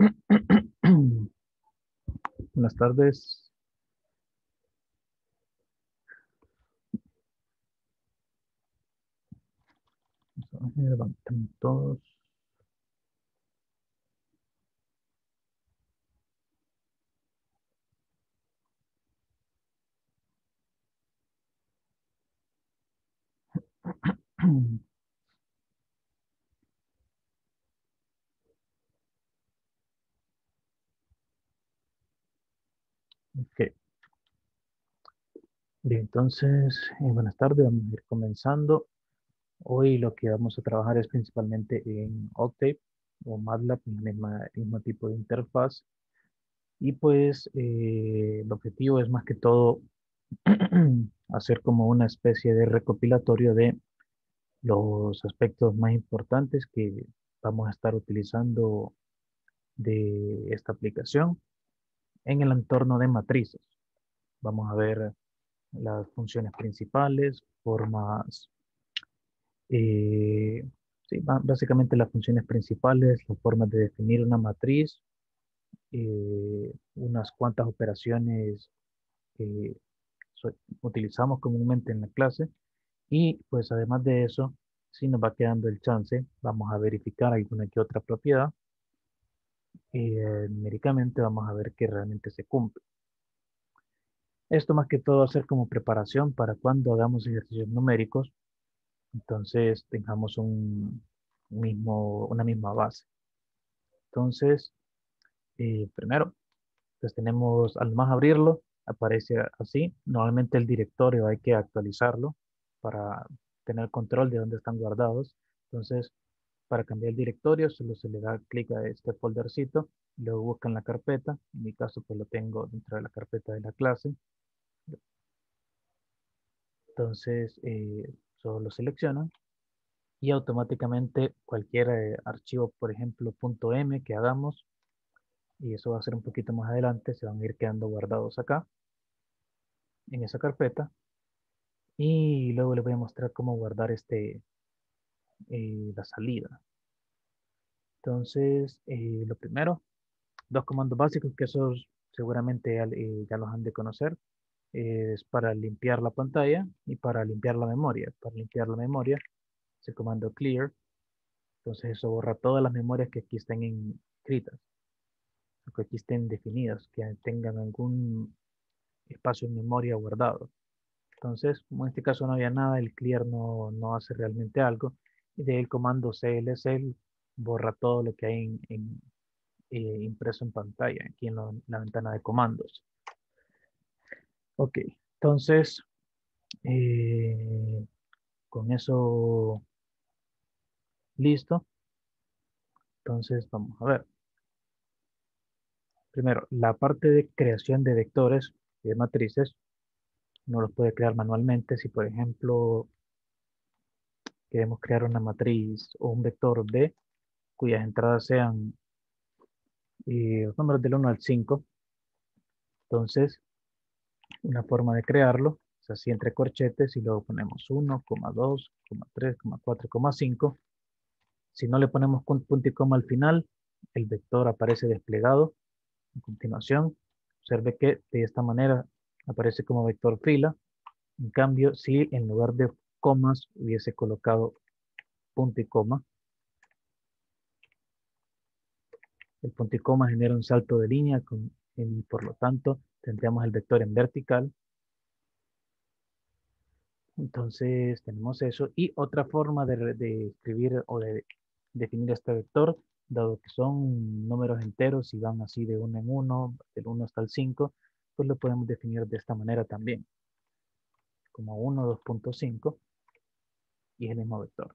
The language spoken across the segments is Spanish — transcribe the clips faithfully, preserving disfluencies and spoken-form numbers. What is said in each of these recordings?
Buenas tardes. Levantemos todos. Ok. Bien, entonces, eh, buenas tardes. Vamos a ir comenzando. Hoy lo que vamos a trabajar es principalmente en Octave o MATLAB, el misma- el mismo tipo de interfaz. Y pues eh, el objetivo es más que todo hacer como una especie de recopilatorio de los aspectos más importantes que vamos a estar utilizando de esta aplicación en el entorno de matrices. Vamos a ver las funciones principales, formas, eh, sí, ba- básicamente las funciones principales, las formas de definir una matriz, eh, unas cuantas operaciones que so- utilizamos comúnmente en la clase y pues además de eso, si nos va quedando el chance, vamos a verificar alguna que otra propiedad y eh, numéricamente vamos a ver que realmente se cumple. Esto más que todo va a ser como preparación para cuando hagamos ejercicios numéricos, entonces tengamos un mismo, una misma base. Entonces, eh, primero, pues tenemos, al más abrirlo, aparece así. Normalmente el directorio hay que actualizarlo para tener control de dónde están guardados. Entonces, para cambiar el directorio, solo se le da clic a este foldercito, luego buscan la carpeta. En mi caso, pues lo tengo dentro de la carpeta de la clase. Entonces, eh, solo lo seleccionan y automáticamente cualquier eh, archivo, por ejemplo, .m que hagamos, y eso va a ser un poquito más adelante, se van a ir quedando guardados acá, en esa carpeta, y luego les voy a mostrar cómo guardar este, eh, la salida. Entonces, eh, lo primero, dos comandos básicos que esos seguramente ya, eh, ya los han de conocer, eh, es para limpiar la pantalla y para limpiar la memoria. Para limpiar la memoria, es el comando clear. Entonces eso borra todas las memorias que aquí estén inscritas, o que aquí estén definidas, que tengan algún espacio en memoria guardado. Entonces, como en este caso no había nada, el clear no, no hace realmente algo. Y de ahí el comando clsl borra todo lo que hay en, en, eh, impreso en pantalla, aquí en lo- la ventana de comandos. Ok, entonces, eh, con eso listo. Entonces, vamos a ver. Primero, la parte de creación de vectores y de matrices, uno los puede crear manualmente. Si, por ejemplo, queremos crear una matriz o un vector B cuyas entradas sean eh, los números del uno al cinco, entonces una forma de crearlo es así entre corchetes y luego ponemos uno, dos, tres, cuatro, cinco. Si no le ponemos con punto y coma al final, el vector aparece desplegado. A continuación, observe que de esta manera aparece como vector fila. En cambio, si en lugar de comas hubiese colocado punto y coma, el punto y coma genera un salto de línea con, y por lo tanto tendríamos el vector en vertical. Entonces tenemos eso. Y otra forma de, de escribir o de definir este vector, dado que son números enteros y van así de uno en uno, del uno hasta el cinco, pues lo podemos definir de esta manera también, como uno, dos punto cinco, y es el mismo vector.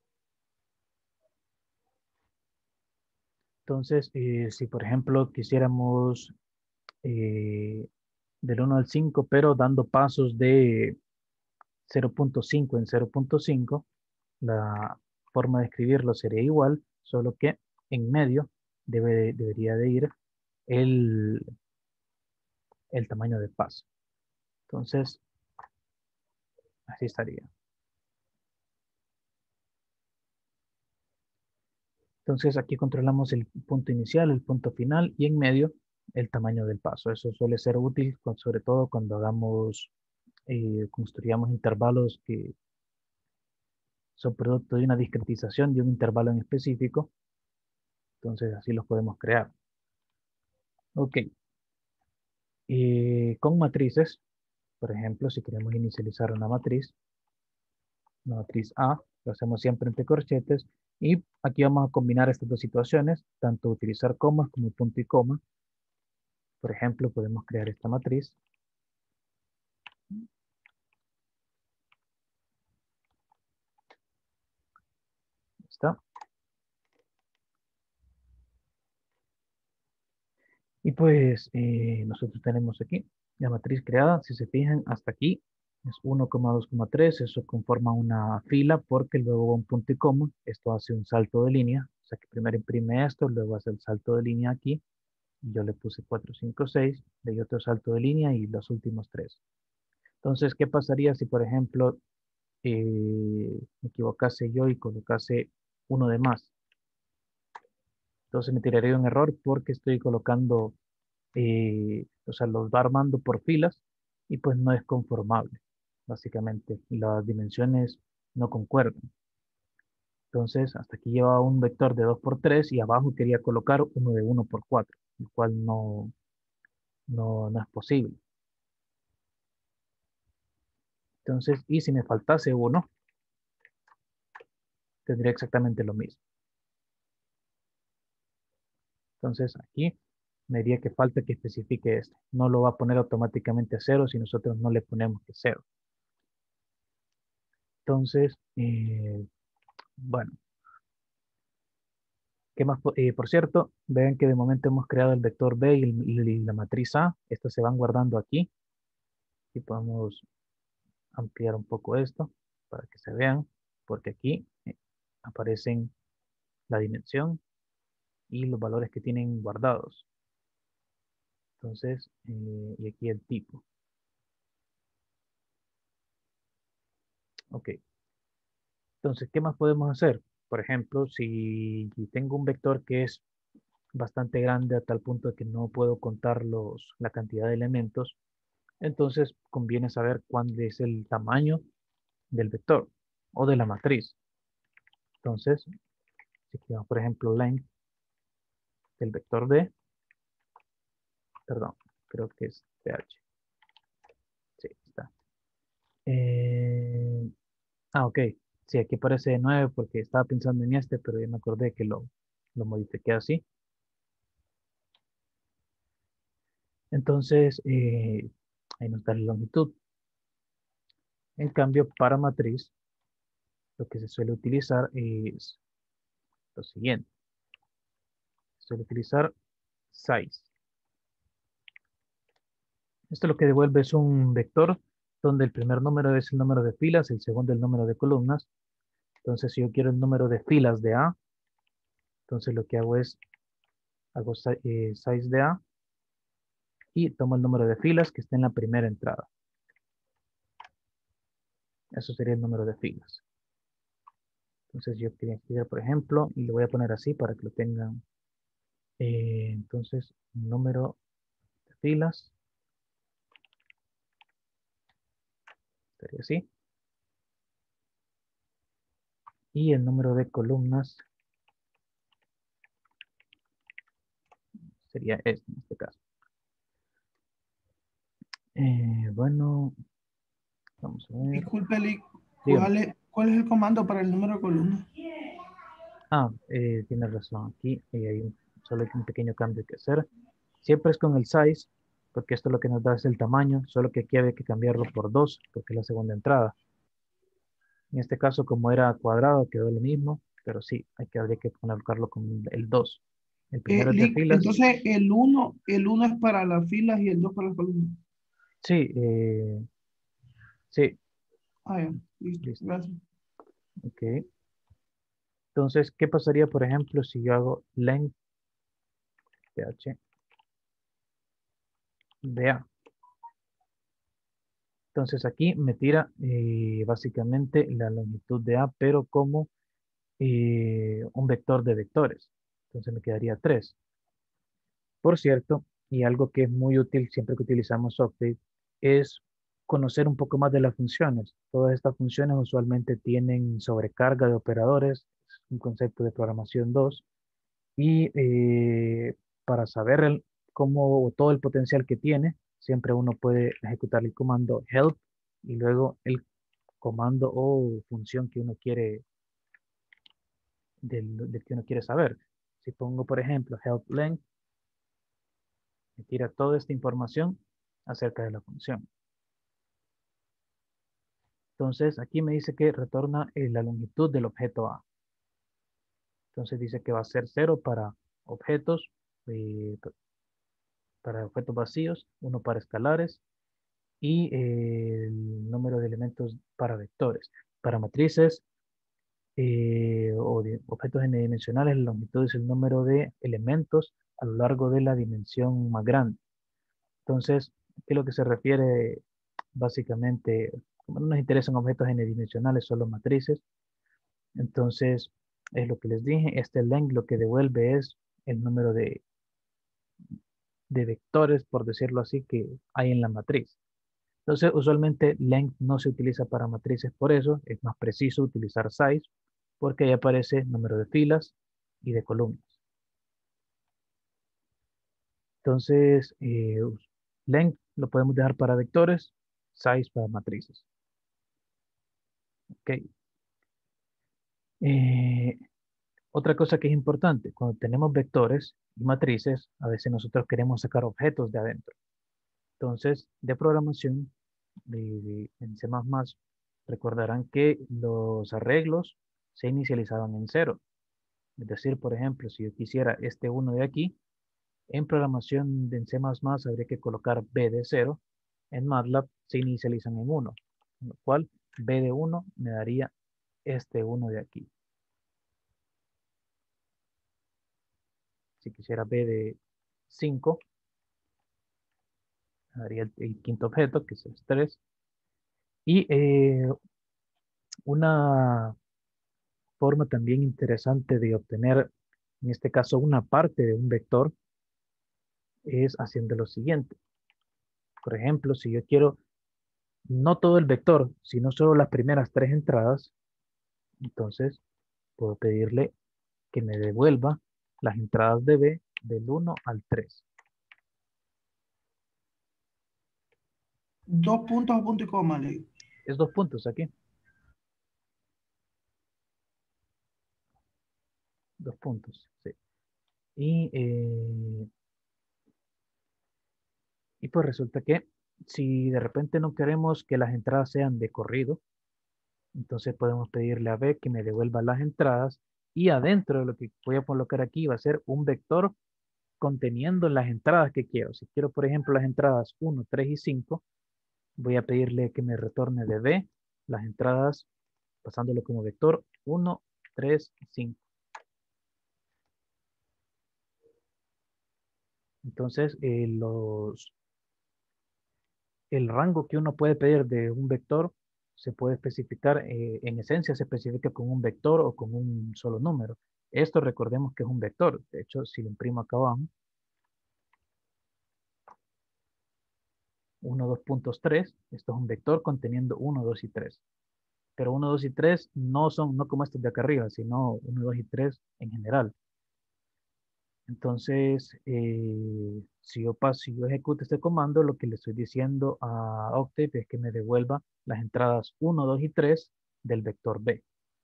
Entonces, eh, si por ejemplo quisiéramos eh, del uno al cinco, pero dando pasos de cero punto cinco en cero punto cinco, la forma de escribirlo sería igual, solo que en medio debe, debería de ir el, el tamaño de paso. Entonces, así estaría. Entonces aquí controlamos el punto inicial, el punto final y en medio el tamaño del paso. Eso suele ser útil, con- sobre todo cuando hagamos, eh, construyamos intervalos que son producto de una discretización de un intervalo en específico. Entonces así los podemos crear. Ok. Eh, con matrices, por ejemplo, si queremos inicializar una matriz, una matriz A, lo hacemos siempre entre corchetes y aquí vamos a combinar estas dos situaciones, tanto utilizar comas como punto y coma. Por ejemplo, podemos crear esta matriz. ¿Está? Y pues eh, nosotros tenemos aquí la matriz creada. Si se fijan, hasta aquí es uno coma dos coma tres. Eso conforma una fila porque luego va un punto y coma. Esto hace un salto de línea. O sea que primero imprime esto, luego hace el salto de línea aquí. Y yo le puse cuatro, cinco, seis. Le di otro salto de línea y los últimos tres. Entonces, ¿qué pasaría si, por ejemplo, eh, me equivocase yo y colocase uno de más? Entonces me tiraría un error porque estoy colocando, eh, o sea, los va armando por filas y pues no es conformable, básicamente. Las dimensiones no concuerdan. Entonces, hasta aquí llevaba un vector de dos por tres y abajo quería colocar uno de uno por cuatro, lo cual no, no, no es posible. Entonces, y si me faltase uno, tendría exactamente lo mismo. Entonces, aquí me diría que falta que especifique esto. No lo va a poner automáticamente a cero si nosotros no le ponemos que cero. Entonces, eh, bueno, ¿qué más? po- eh, por cierto, vean que de momento hemos creado el vector B y, el- y la matriz A. Estas se van guardando aquí. Y podemos ampliar un poco esto para que se vean, porque aquí eh, aparecen la dimensión y los valores que tienen guardados. Entonces, eh, y aquí el tipo. Ok. Entonces, ¿qué más podemos hacer? Por ejemplo, si tengo un vector que es bastante grande a tal punto de que no puedo contar los, la cantidad de elementos, entonces conviene saber cuál es el tamaño del vector o de la matriz. Entonces, si quedamos, por ejemplo, length del vector D, perdón, creo que es ph. Sí, está. Eh, ah, ok. Sí, aquí aparece de nueve porque estaba pensando en este, pero ya me acordé que lo, lo modifiqué así. Entonces, eh, ahí nos da la longitud. En cambio, para matriz, lo que se suele utilizar es lo siguiente. Se suele utilizar size. Esto lo que devuelve es un vector donde el primer número es el número de filas, el segundo el número de columnas. Entonces, si yo quiero el número de filas de A, entonces lo que hago es, hago si- eh, size de A y tomo el número de filas que está en la primera entrada. Eso sería el número de filas. Entonces, yo quería escribir, por ejemplo, y lo voy a poner así para que lo tengan. Eh, entonces, número de filas, sería así. Y el número de columnas sería este en este caso. Eh, bueno, vamos a ver. Disculpe, Lee, Dígame. ¿cuál es, cuál es el comando para el número de columna? Ah, eh, tiene razón. Aquí eh, hay un, solo hay un pequeño cambio que hacer. Siempre es con el size, porque esto lo que nos da es el tamaño, solo que aquí había que cambiarlo por dos, porque es la segunda entrada. En este caso, como era cuadrado, quedó lo mismo, pero sí, hay que, habría que colocarlo con el dos. El Eh, primero es de Lee, filas. entonces el uno el uno es para las filas y el dos para las columnas. Sí, eh, sí, Ah, ya, listo, listo. gracias. Ok. Entonces, ¿qué pasaría, por ejemplo, si yo hago length ph de A? Entonces aquí me tira eh, básicamente la longitud de A, pero como eh, un vector de vectores. Entonces me quedaría tres. Por cierto, y algo que es muy útil siempre que utilizamos Octave, es conocer un poco más de las funciones. Todas estas funciones usualmente tienen sobrecarga de operadores, es un concepto de programación dos, y eh, para saber el- cómo todo el potencial que tiene, siempre uno puede ejecutar el comando help y luego el comando o función que uno quiere, del, del que uno quiere saber. Si pongo, por ejemplo, help length, me tira toda esta información acerca de la función. Entonces, aquí me dice que retorna eh, la longitud del objeto A. Entonces dice que va a ser cero para objetos, eh, para objetos vacíos, uno para escalares y eh, el número de elementos para vectores. Para matrices eh, o de objetos n-dimensionales, la longitud es el número de elementos a lo largo de la dimensión más grande. Entonces, ¿qué es lo que se refiere básicamente? Como no nos interesan objetos n-dimensionales, solo matrices. Entonces, es lo que les dije, este length lo que devuelve es el número de, de vectores, por decirlo así, que hay en la matriz. Entonces, usualmente length no se utiliza para matrices, por eso es más preciso utilizar size, porque ahí aparece número de filas y de columnas. Entonces, eh, length lo podemos dejar para vectores, size para matrices. Ok. Eh, Otra cosa que es importante, cuando tenemos vectores y matrices, a veces nosotros queremos sacar objetos de adentro. Entonces, de programación, de, de- en C++, recordarán que los arreglos se inicializaban en cero. Es decir, por ejemplo, si yo quisiera este uno de aquí, en programación de en C++ habría que colocar b de cero. En MATLAB se inicializan en uno, con lo cual b de uno me daría este uno de aquí. Si quisiera b de cinco, me daría el, el quinto objeto, que es el tres. Y eh, una forma también interesante de obtener, en este caso, una parte de un vector es haciendo lo siguiente. Por ejemplo, si yo quiero no todo el vector, sino solo las primeras tres entradas, entonces puedo pedirle que me devuelva las entradas de B del uno al tres. Dos puntos o punto y coma, le digo. Es dos puntos aquí. Dos puntos, sí. Y, eh, y pues resulta que si de repente no queremos que las entradas sean de corrido, entonces podemos pedirle a B que me devuelva las entradas y adentro de lo que voy a colocar aquí va a ser un vector conteniendo las entradas que quiero. Si quiero, por ejemplo, las entradas uno, tres y cinco, voy a pedirle que me retorne de B las entradas pasándolo como vector uno, tres y cinco. Entonces, eh, los, el rango que uno puede pedir de un vector se puede especificar, eh, en esencia se especifica con un vector o con un solo número. Esto recordemos que es un vector. De hecho, si lo imprimo acá abajo, uno, dos puntos tres, esto es un vector conteniendo uno, dos y tres. Pero uno, dos y tres no son, no como estos de acá arriba, sino uno, dos y tres en general. Entonces, eh, si yo paso, si yo ejecuto este comando, lo que le estoy diciendo a Octave es que me devuelva las entradas uno, dos y tres del vector B.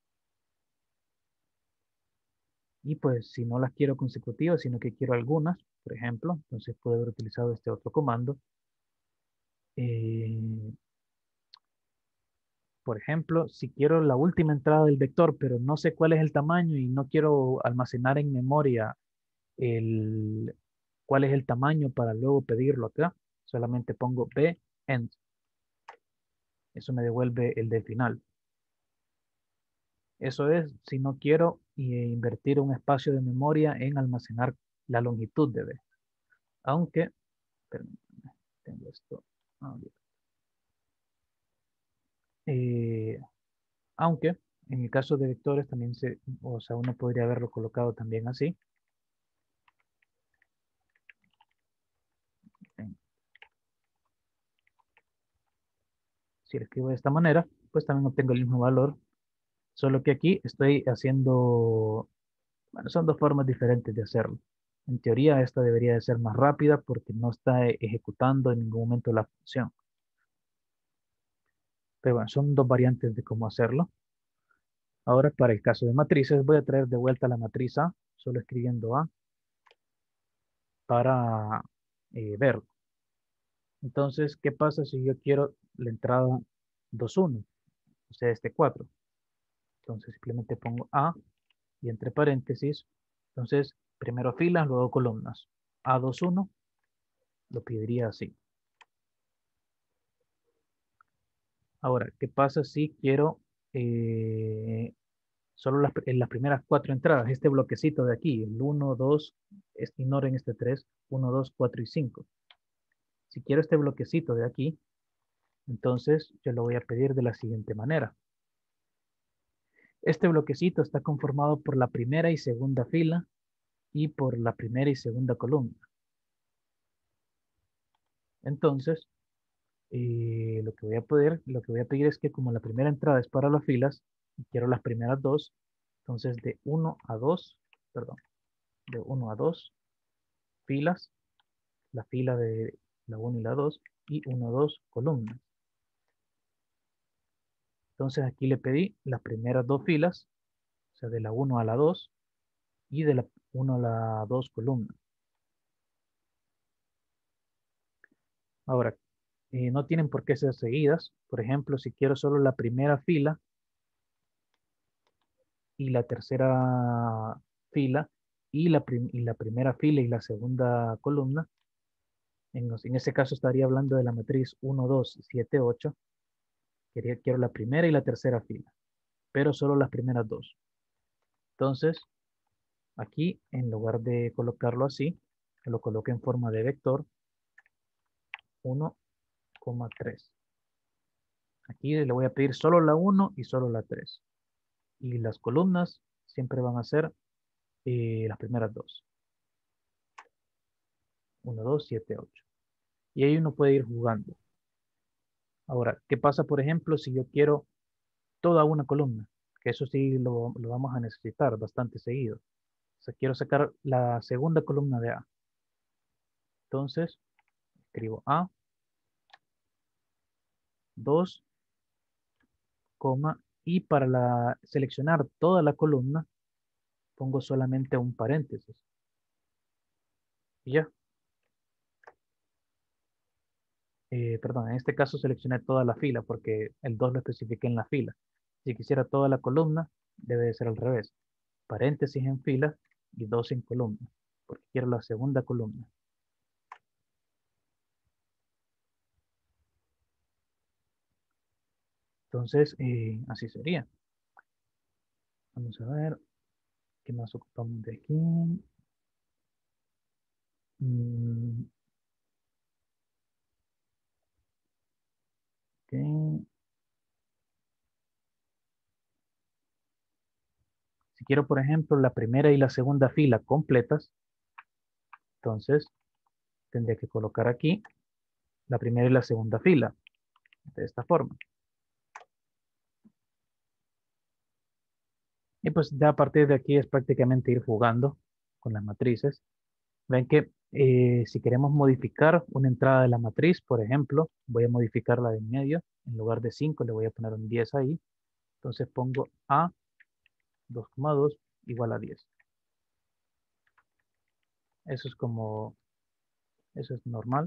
Y pues si no las quiero consecutivas, sino que quiero algunas, por ejemplo, entonces puedo haber utilizado este otro comando. Eh, por ejemplo, si quiero la última entrada del vector, pero no sé cuál es el tamaño y no quiero almacenar en memoria el, cuál es el tamaño para luego pedirlo acá, solamente pongo B, end. Eso me devuelve el del final. Eso es si no quiero eh, invertir un espacio de memoria en almacenar la longitud de B. Aunque, permítanme, tengo esto. Ah, bien. Eh, aunque en el caso de vectores también se, o sea, uno podría haberlo colocado también así. Si lo escribo de esta manera, pues también obtengo el mismo valor, solo que aquí estoy haciendo, bueno, son dos formas diferentes de hacerlo. En teoría esta debería de ser más rápida porque no está e- ejecutando en ningún momento la función. Pero bueno, son dos variantes de cómo hacerlo. Ahora para el caso de matrices voy a traer de vuelta la matriz A, solo escribiendo A para eh, verlo. Entonces, ¿qué pasa si yo quiero la entrada dos uno? O sea, este cuatro. Entonces simplemente pongo A y entre paréntesis. Entonces, primero filas, luego columnas. A dos uno lo pediría así. Ahora, ¿qué pasa si quiero eh, solo las, en las primeras cuatro entradas? Este bloquecito de aquí, el uno, dos, es, ignoren este tres, uno, dos, cuatro y cinco. Si quiero este bloquecito de aquí, entonces yo lo voy a pedir de la siguiente manera. Este bloquecito está conformado por la primera y segunda fila y por la primera y segunda columna. Entonces, eh, lo que voy a poder, lo que voy a pedir es que como la primera entrada es para las filas y quiero las primeras dos, entonces de uno a dos, perdón, de uno a dos filas, la fila de la uno y la dos y uno, dos columnas. Entonces aquí le pedí las primeras dos filas, o sea, de la uno a la dos y de la uno a la dos columnas. Ahora, eh, no tienen por qué ser seguidas. Por ejemplo, si quiero solo la primera fila y la tercera fila y la, prim- y la primera fila y la segunda columna, en, los- en ese caso estaría hablando de la matriz uno, dos, siete, ocho. Quería, quiero la primera y la tercera fila, pero solo las primeras dos. Entonces, aquí, en lugar de colocarlo así, lo coloco en forma de vector uno coma tres. Aquí le voy a pedir solo la uno y solo la tres. Y las columnas siempre van a ser eh, las primeras dos. uno, dos, siete, ocho. Y ahí uno puede ir jugando. Ahora, ¿qué pasa, por ejemplo, si yo quiero toda una columna? Que eso sí lo, lo vamos a necesitar bastante seguido. O sea, quiero sacar la segunda columna de A. Entonces, escribo A, dos, coma, y para la, seleccionar toda la columna, pongo solamente un paréntesis. Y ya. Eh, perdón, en este caso seleccioné toda la fila porque el dos lo especifiqué en la fila. Si quisiera toda la columna, debe de ser al revés. Paréntesis en fila y dos en columna, porque quiero la segunda columna. Entonces, eh, así sería. Vamos a ver, ¿qué más ocupamos de aquí? Mm, ok. Si quiero, por ejemplo, la primera y la segunda fila completas, entonces tendría que colocar aquí la primera y la segunda fila, de esta forma. Y pues ya a partir de aquí es prácticamente ir jugando con las matrices. Ven que eh, si queremos modificar una entrada de la matriz, por ejemplo, voy a modificarla de en medio. En lugar de cinco le voy a poner un diez ahí. Entonces pongo A dos coma dos igual a diez. Eso es como, eso es normal.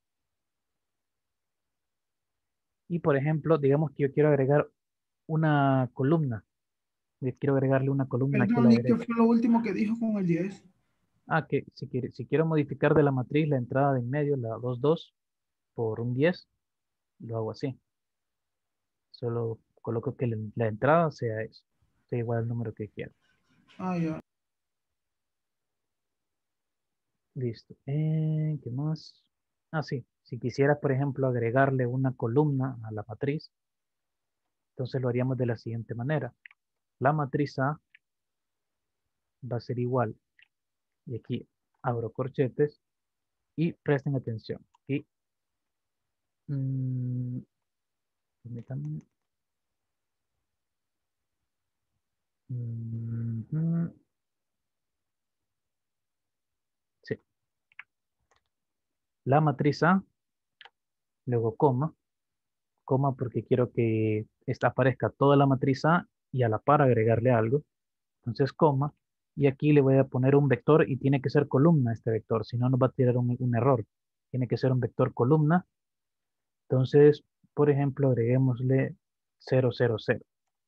Y por ejemplo, digamos que yo quiero agregar una columna. Yo quiero agregarle una columna aquí a la Perdón, ¿y qué derecha. fue lo último que dijo con el diez? Ah, que si, quiere- si quiero modificar de la matriz la entrada de en medio, la dos coma dos por un diez, lo hago así. Solo coloco que la, la entrada sea eso, sea igual al número que quiero. Ah, ya. Listo. Eh, ¿qué más? Ah, sí. Si quisiera, por ejemplo, agregarle una columna a la matriz, entonces lo haríamos de la siguiente manera. la matriz A va a ser igual, y aquí abro corchetes, y presten atención. Y, mm, permítanme. Mm, mm, sí. La matriz A, luego coma, coma porque quiero que esta aparezca toda la matriz A y a la par agregarle algo. Entonces, coma, y aquí le voy a poner un vector y tiene que ser columna este vector, si no nos va a tirar un, un error. Tiene que ser un vector columna. Entonces, por ejemplo, agreguémosle cero, cero, cero.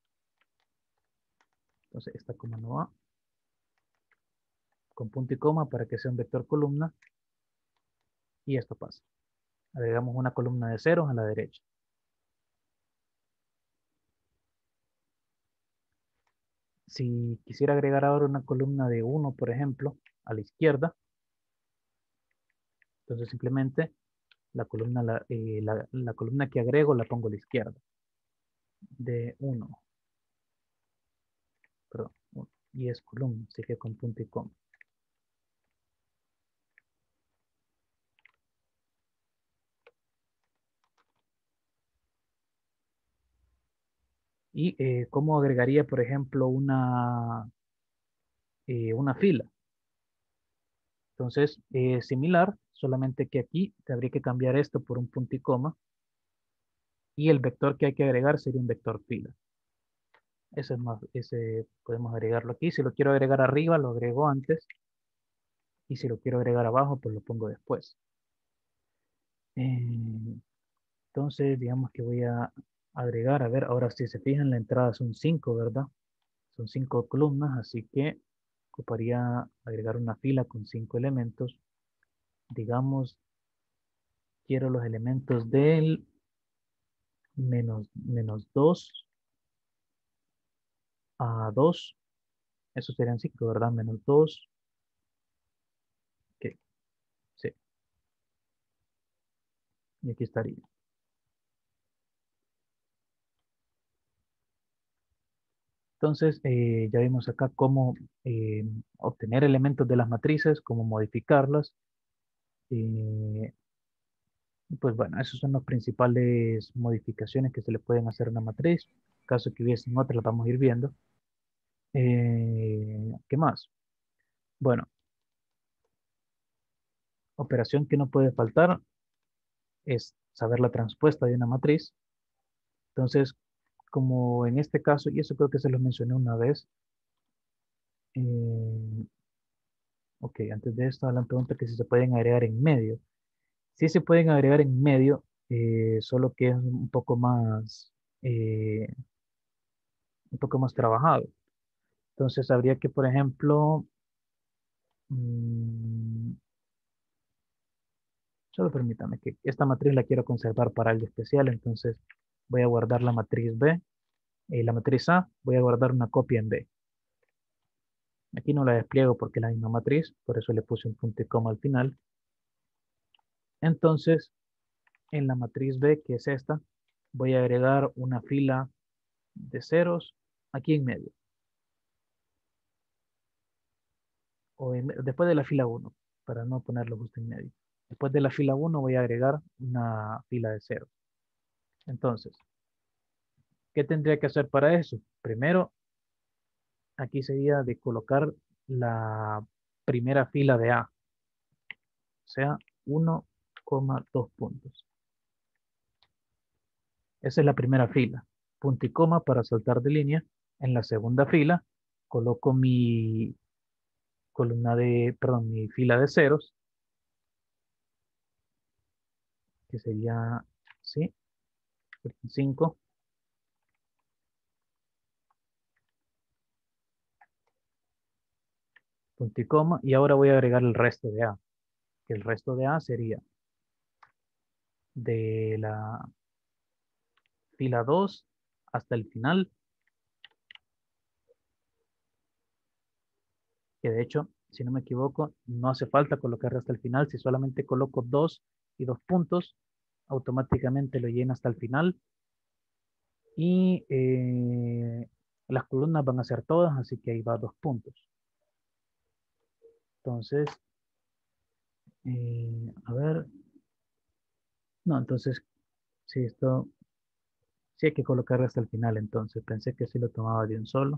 Entonces, esta coma no va. Con punto y coma para que sea un vector columna. Y esto pasa. Agregamos una columna de ceros a la derecha. Si quisiera agregar ahora una columna de uno, por ejemplo, a la izquierda, entonces simplemente la columna, la, eh, la, la columna que agrego la pongo a la izquierda. De uno, perdón, uno, y es columna, así que con punto y coma. Y eh, cómo agregaría, por ejemplo, una, eh, una fila. Entonces, eh, similar, solamente que aquí te habría que cambiar esto por un punto y coma. Y el vector que hay que agregar sería un vector fila. Ese es más, ese podemos agregarlo aquí. Si lo quiero agregar arriba, lo agrego antes. Y si lo quiero agregar abajo, pues lo pongo después. Eh, entonces, digamos que voy a agregar, a ver, ahora si se fijan, la entrada son cinco, ¿verdad? Son cinco columnas, así que ocuparía agregar una fila con cinco elementos. Digamos, quiero los elementos del menos, menos dos a dos. Eso serían cinco, ¿verdad? Menos dos. Ok, sí. Y aquí estaría. Entonces, eh, ya vimos acá cómo eh, obtener elementos de las matrices, cómo modificarlas. Eh, pues bueno, esas son las principales modificaciones que se le pueden hacer a una matriz. En caso que hubiesen otras, las vamos a ir viendo. Eh, ¿qué más? Bueno, operación que no puede faltar es saber la transpuesta de una matriz. Entonces, como en este caso, y eso creo que se lo mencioné una vez. eh, ok, antes de esto, la pregunta que si se pueden agregar en medio. Sí se pueden agregar en medio, eh, solo que es un poco más, eh, un poco más trabajado. Entonces habría que, por ejemplo, mm, solo permítame que esta matriz la quiero conservar para algo especial, entonces voy a guardar la matriz B, eh, la matriz A, voy a guardar una copia en B. Aquí no la despliego porque es la misma matriz, por eso le puse un punto y coma al final. Entonces, en la matriz B, que es esta, voy a agregar una fila de ceros aquí en medio. O en- después de la fila uno, para no ponerlo justo en medio. Después de la fila uno voy a agregar una fila de ceros. Entonces, ¿qué tendría que hacer para eso? Primero, aquí sería de colocar la primera fila de A, o sea, uno coma dos puntos. Esa es la primera fila. Punto y coma para saltar de línea. En la segunda fila coloco mi columna de, perdón, mi fila de ceros, que sería, sí, cinco. Punto y coma, y ahora voy a agregar el resto de A, que el resto de A sería de la fila dos hasta el final, que de hecho, si no me equivoco, no hace falta colocar hasta el final, si solamente coloco dos y dos puntos, automáticamente lo llena hasta el final. Y eh, Las columnas van a ser todas, así que ahí va dos puntos. Entonces, eh, a ver. No, entonces, sí, esto sí hay que colocarlo hasta el final. Entonces, pensé que sí lo tomaba de un solo.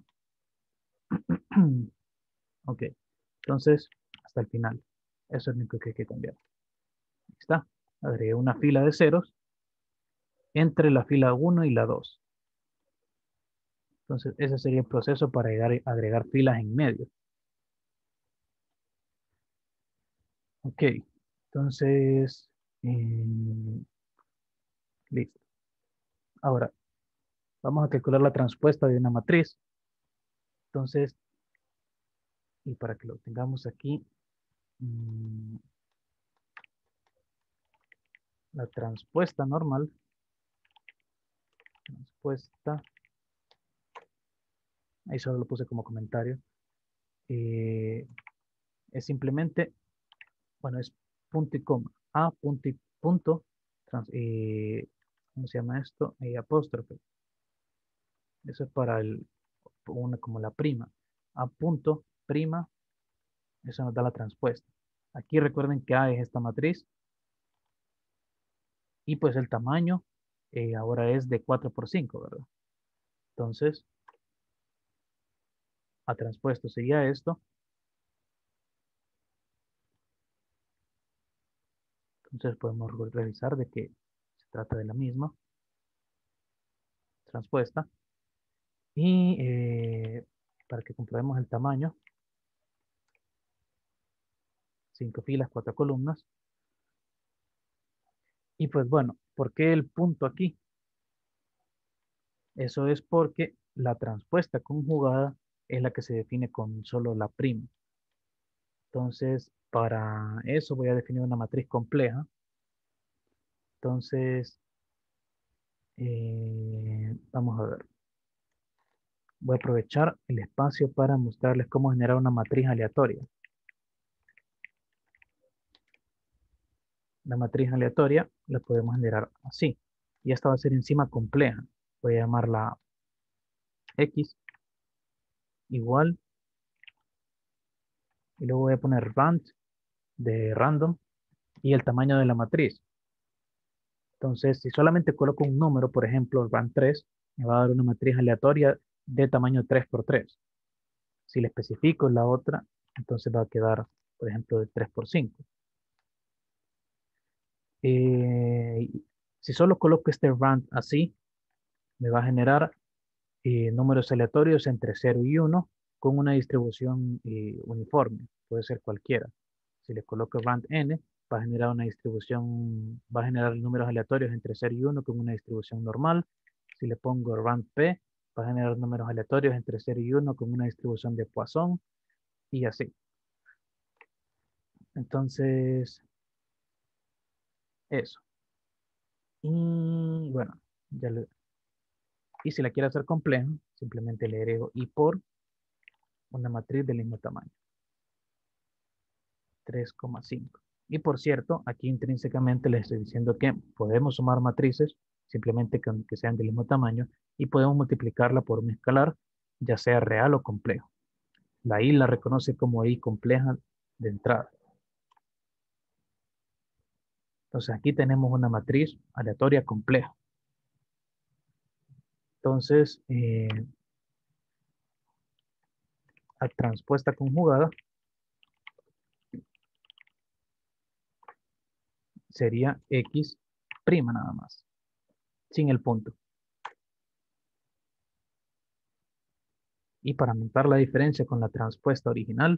Ok, entonces, hasta el final. Eso es lo único que hay que cambiar. Ahí está. Agregué una fila de ceros entre la fila uno y la dos. Entonces, ese sería el proceso para agregar, agregar filas en medio. Ok, entonces, eh, listo. Ahora, vamos a calcular la transpuesta de una matriz. Entonces, y para que lo tengamos aquí, mmm, la transpuesta normal, transpuesta, ahí solo lo puse como comentario, eh, es simplemente, bueno, es punto y coma, a punto y punto, trans, eh, ¿cómo se llama esto? Eh, apóstrofe. Eso es para el, una como la prima. A punto, prima, eso nos da la transpuesta. Aquí recuerden que A es esta matriz y pues el tamaño eh, ahora es de cuatro por cinco, ¿verdad? Entonces, A transpuesto sería esto. Entonces podemos revisar de que se trata de la misma transpuesta. Y eh, para que comprobemos el tamaño, cinco filas, cuatro columnas. Y pues bueno, ¿por qué el punto aquí? Eso es porque la transpuesta conjugada es la que se define con solo la prima. Entonces, para eso voy a definir una matriz compleja. Entonces, eh, vamos a ver. Voy a aprovechar el espacio para mostrarles cómo generar una matriz aleatoria. La matriz aleatoria la podemos generar así. Y esta va a ser encima compleja. Voy a llamarla X igual. Y luego voy a poner rand de random y el tamaño de la matriz. Entonces, si solamente coloco un número, por ejemplo, rand tres, me va a dar una matriz aleatoria de tamaño tres por tres. Si le especifico la otra, entonces va a quedar, por ejemplo, de tres por cinco. Eh, si solo coloco este rand así, me va a generar eh, números aleatorios entre cero y uno con una distribución eh, uniforme, puede ser cualquiera. Si le coloco rand n, va a generar una distribución, va a generar números aleatorios entre cero y uno con una distribución normal. Si le pongo rand p, va a generar números aleatorios entre cero y uno con una distribución de Poisson y así. Entonces, eso. Y bueno, ya le, y si la quiero hacer compleja, simplemente le agrego y por una matriz del mismo tamaño. tres coma cinco. Y por cierto, aquí intrínsecamente les estoy diciendo que podemos sumar matrices, simplemente que, que sean del mismo tamaño, y podemos multiplicarla por un escalar, ya sea real o complejo. La i la reconoce como i compleja de entrada. Entonces aquí tenemos una matriz aleatoria compleja. Entonces, eh, a transpuesta conjugada sería x' nada más, sin el punto. Y para notar la diferencia con la transpuesta original,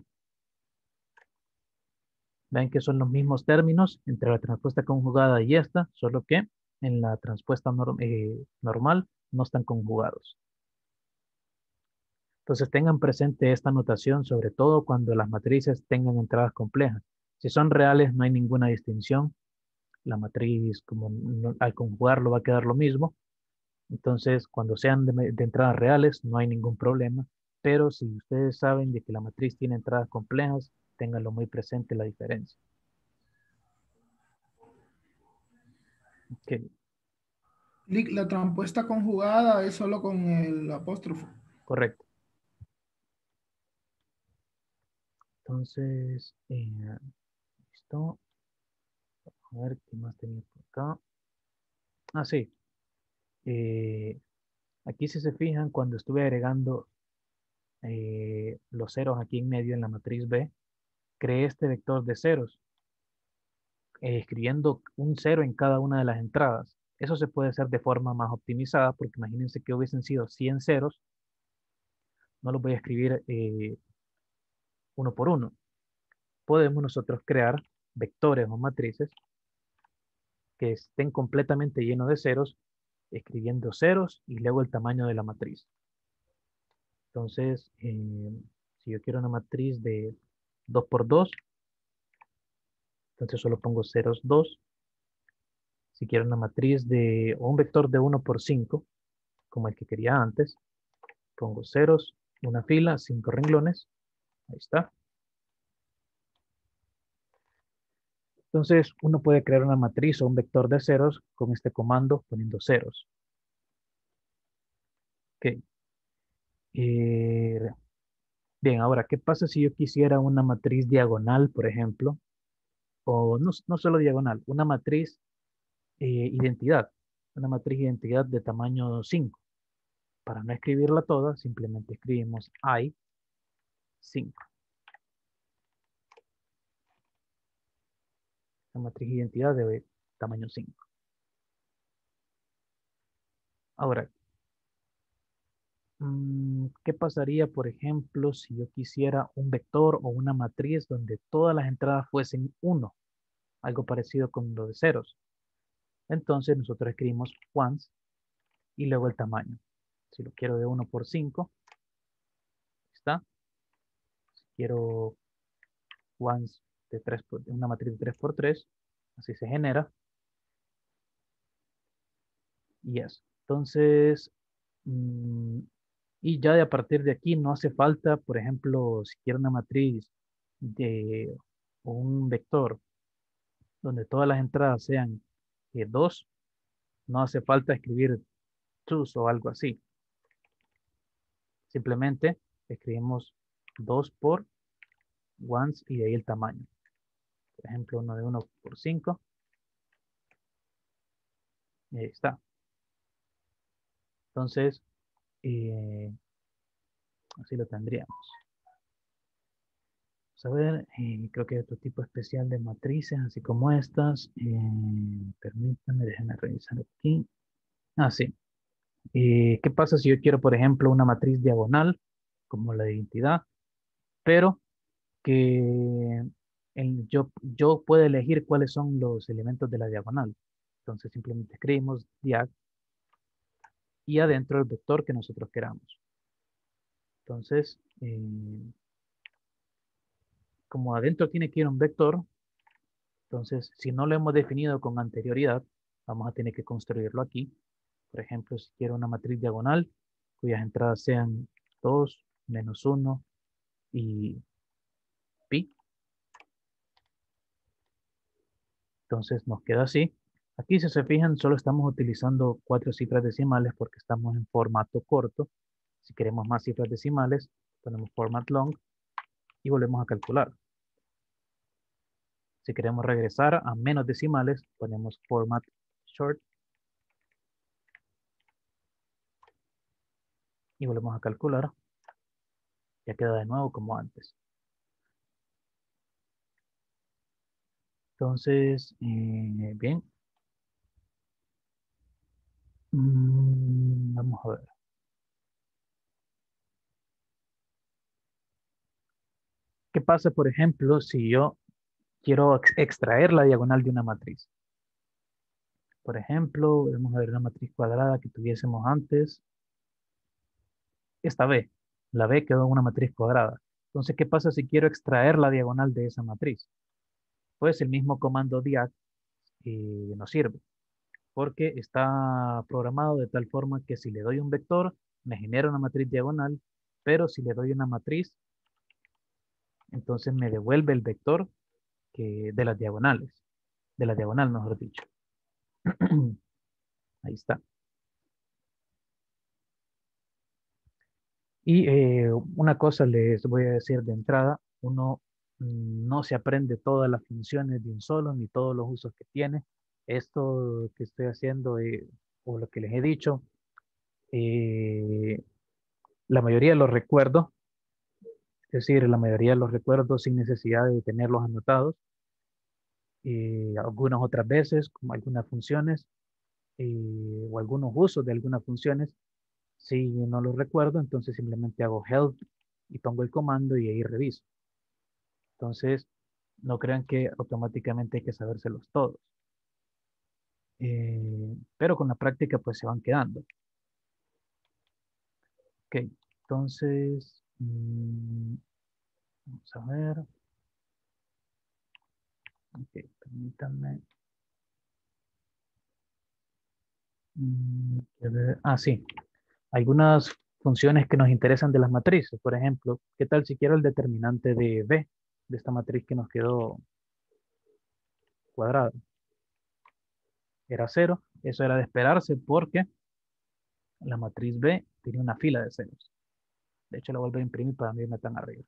ven que son los mismos términos entre la transpuesta conjugada y esta, solo que en la transpuesta norm eh, normal no están conjugados. Entonces tengan presente esta notación, sobre todo cuando las matrices tengan entradas complejas. Si son reales no hay ninguna distinción. La matriz como no, al conjugarlo va a quedar lo mismo. Entonces cuando sean de, de entradas reales no hay ningún problema. Pero si ustedes saben de que la matriz tiene entradas complejas, ténganlo muy presente la diferencia. Okay. Lic, la transpuesta conjugada es solo con el apóstrofo. Correcto. Entonces, eh, listo. A ver, ¿qué más tenía por acá? Ah, sí. Eh, aquí si se fijan, cuando estuve agregando eh, los ceros aquí en medio en la matriz B, creé este vector de ceros, eh, escribiendo un cero en cada una de las entradas. Eso se puede hacer de forma más optimizada, porque imagínense que hubiesen sido cien ceros, no los voy a escribir eh, uno por uno. Podemos nosotros crear vectores o matrices que estén completamente llenos de ceros, escribiendo ceros y luego el tamaño de la matriz. Entonces, eh, si yo quiero una matriz de dos por dos, entonces solo pongo ceros dos. Si quiero una matriz de, o un vector de uno por cinco, como el que quería antes, pongo ceros, una fila, cinco renglones. Ahí está. Entonces, uno puede crear una matriz o un vector de ceros con este comando poniendo ceros. Ok. Eh, bien, ahora, ¿qué pasa si yo quisiera una matriz diagonal, por ejemplo? O no, no solo diagonal, una matriz eh, identidad. Una matriz identidad de tamaño cinco. Para no escribirla toda, simplemente escribimos I cinco. La matriz identidad de tamaño cinco. Ahora, mm, ¿qué pasaría, por ejemplo, si yo quisiera un vector o una matriz donde todas las entradas fuesen uno? Algo parecido con lo de ceros. Entonces nosotros escribimos once y luego el tamaño. Si lo quiero de uno por cinco, está. Si quiero once de tres por, una matriz de tres por tres, así se genera. Y eso. Entonces, mm, y ya de a partir de aquí no hace falta, por ejemplo, si quiero una matriz de o un vector donde todas las entradas sean eh, dos, no hace falta escribir twos o algo así. Simplemente escribimos dos por ones y de ahí el tamaño. Por ejemplo, uno de uno por cinco. Y ahí está. Entonces, eh, así lo tendríamos. Vamos a ver, eh, creo que hay otro tipo especial de matrices, así como estas. Eh, permítanme, déjenme revisar aquí. Ah, sí. Eh, ¿qué pasa si yo quiero, por ejemplo, una matriz diagonal, como la de identidad, pero que el- yo, yo puedo elegir cuáles son los elementos de la diagonal? Entonces simplemente escribimos diag y adentro el vector que nosotros queramos. Entonces, eh, como adentro tiene que ir un vector, entonces si no lo hemos definido con anterioridad, vamos a tener que construirlo aquí. Por ejemplo, si quiero una matriz diagonal, cuyas entradas sean dos, menos uno y pi. Entonces nos queda así. Aquí, si se fijan, solo estamos utilizando cuatro cifras decimales porque estamos en formato corto. Si queremos más cifras decimales, ponemos format long y volvemos a calcular. Si queremos regresar a menos decimales, ponemos format short y volvemos a calcular. Ya queda de nuevo como antes. Entonces, eh, bien. Mm, vamos a ver. ¿Qué pasa, por ejemplo, si yo quiero ex- extraer la diagonal de una matriz? Por ejemplo, vamos a ver una matriz cuadrada que tuviésemos antes. Esta B. La B quedó en una matriz cuadrada. Entonces, ¿qué pasa si quiero extraer la diagonal de esa matriz? Pues el mismo comando diag eh, nos sirve, porque está programado de tal forma que si le doy un vector, me genera una matriz diagonal, pero si le doy una matriz, entonces me devuelve el vector que, de las diagonales, de la diagonal, mejor dicho. Ahí está. Y eh, una cosa les voy a decir de entrada, uno mm, no se aprende todas las funciones de un solo, ni todos los usos que tiene. Esto que estoy haciendo, eh, o lo que les he dicho, eh, la mayoría los recuerdo, es decir, la mayoría los recuerdo sin necesidad de tenerlos anotados. Eh, algunas otras veces, como algunas funciones, eh, o algunos usos de algunas funciones, si no los recuerdo, entonces simplemente hago help y pongo el comando y ahí reviso. Entonces, no crean que automáticamente hay que sabérselos todos. Eh, pero con la práctica pues se van quedando. Ok, entonces, mm, vamos a ver. Ok, permítanme. Mm, a ver, ah, sí. Algunas funciones que nos interesan de las matrices. Por ejemplo, ¿qué tal si quiero el determinante de B, de esta matriz que nos quedó cuadrada? Era cero. Eso era de esperarse porque la matriz B tiene una fila de ceros. De hecho, la vuelvo a imprimir para no irme tan arriba.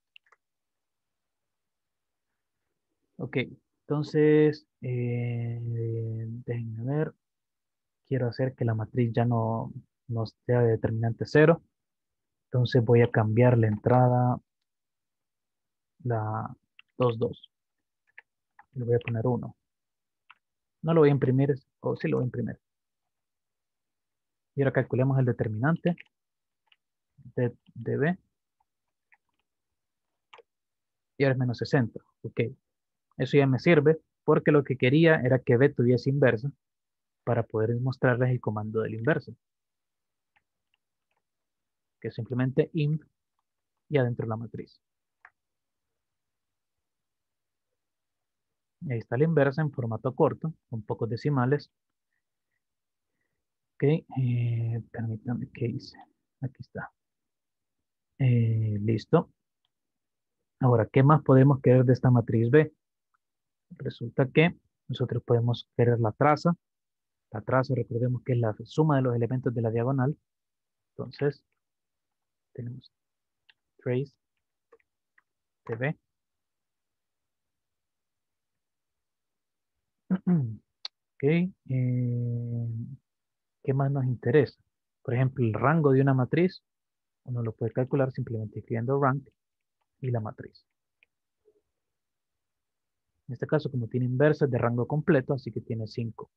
Ok, entonces, eh, déjenme ver. Quiero hacer que la matriz ya no, no sea de determinante cero. Entonces voy a cambiar la entrada, la dos dos. Le voy a poner uno. No lo voy a imprimir, o sí lo voy a imprimir. Y ahora calculemos el determinante de, de B. Y ahora es menos sesenta. Ok, eso ya me sirve porque lo que quería era que B tuviese inversa para poder mostrarles el comando del inverso, que es simplemente int y adentro la matriz. Y ahí está la inversa en formato corto, con pocos decimales. Ok, eh, permítanme, ¿qué hice? Aquí está. Eh, listo. Ahora, ¿qué más podemos querer de esta matriz B? Resulta que nosotros podemos querer la traza. La traza, recordemos que es la suma de los elementos de la diagonal. Entonces, tenemos trace de B. Ok, eh, ¿qué más nos interesa? Por ejemplo, el rango de una matriz, uno lo puede calcular simplemente escribiendo rank y la matriz. En este caso, como tiene inversas de rango completo, así que tiene cinco.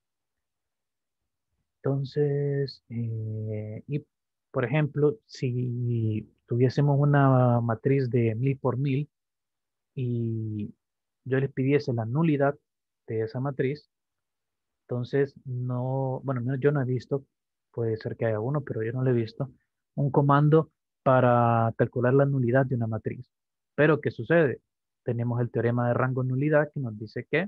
Entonces, eh, y por ejemplo, si tuviésemos una matriz de mil por mil y yo les pidiese la nulidad de esa matriz, entonces no, bueno, al menos yo no he visto, puede ser que haya uno, pero yo no lo he visto, un comando para calcular la nulidad de una matriz. Pero, ¿qué sucede? Tenemos el teorema de rango nulidad que nos dice que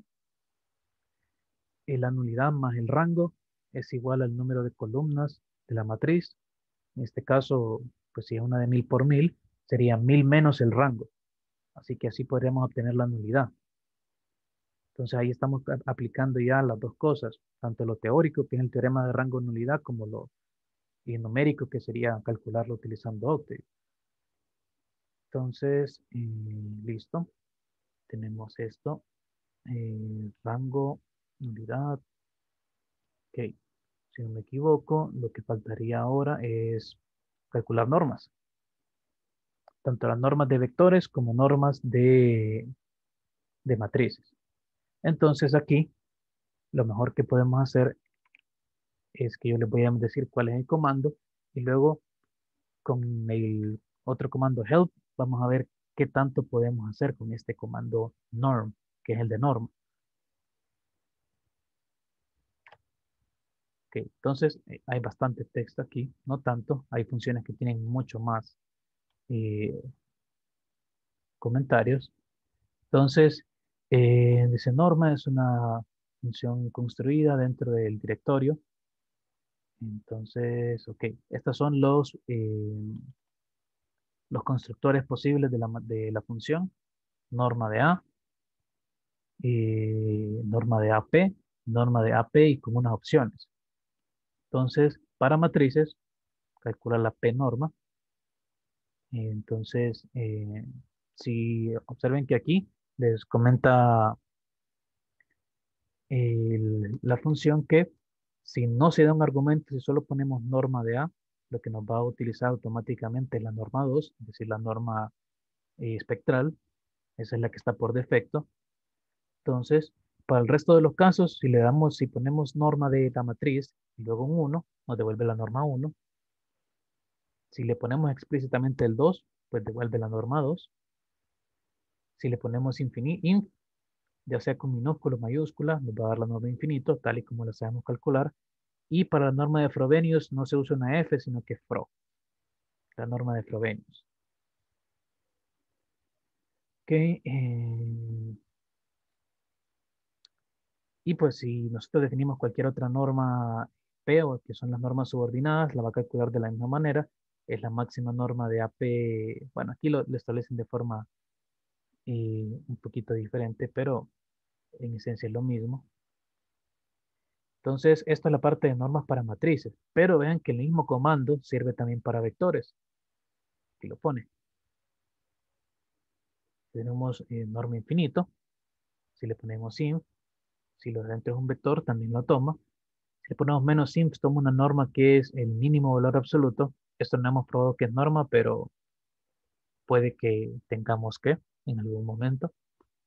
la nulidad más el rango es igual al número de columnas de la matriz. En este caso, pues si es una de mil por mil, sería mil menos el rango. Así que así podríamos obtener la nulidad. Entonces ahí estamos aplicando ya las dos cosas, tanto lo teórico, que es el teorema de rango nulidad, como lo y numérico, que sería calcularlo utilizando Octave. Entonces, eh, listo. Tenemos esto. Eh, rango, nulidad. Ok. Si no me equivoco, lo que faltaría ahora es calcular normas. Tanto las normas de vectores como normas de, de matrices. Entonces aquí, lo mejor que podemos hacer es que yo les voy a decir cuál es el comando y luego con el otro comando help vamos a ver qué tanto podemos hacer con este comando norm, que es el de norma. Okay, entonces eh, hay bastante texto aquí, no tanto, hay funciones que tienen mucho más eh, comentarios. Entonces, eh, dice norma es una función construida dentro del directorio. Entonces, ok, estos son los, eh, los constructores posibles de la, de la función. Norma de A, eh, norma de A P, norma de A P y con unas opciones. Entonces, para matrices, calcula la P norma. Eh, entonces, eh, si observen que aquí les comenta el- la función que si no se da un argumento, si solo ponemos norma de A, lo que nos va a utilizar automáticamente es la norma dos, es decir, la norma eh, espectral, esa es la que está por defecto. Entonces, para el resto de los casos, si le damos, si ponemos norma de la matriz y luego un uno, nos devuelve la norma uno. Si le ponemos explícitamente el dos, pues devuelve la norma dos. Si le ponemos infini, inf, ya sea con minúsculas o mayúsculas, nos va a dar la norma infinito, tal y como la sabemos calcular. Y para la norma de Frobenius no se usa una F, sino que Fro, la norma de Frobenius. Ok, eh, y pues si nosotros definimos cualquier otra norma P, o que son las normas subordinadas, la va a calcular de la misma manera. Es la máxima norma de A P. Bueno, aquí lo, lo establecen de forma eh, un poquito diferente, pero en esencia es lo mismo. Entonces, esto es la parte de normas para matrices, pero vean que el mismo comando sirve también para vectores. Aquí lo pone. Tenemos eh, norma infinito. Si le ponemos inf, si lo de dentro es un vector, también lo toma. Si le ponemos menos inf, toma una norma que es el mínimo valor absoluto. Esto no hemos probado que es norma, pero puede que tengamos que en algún momento.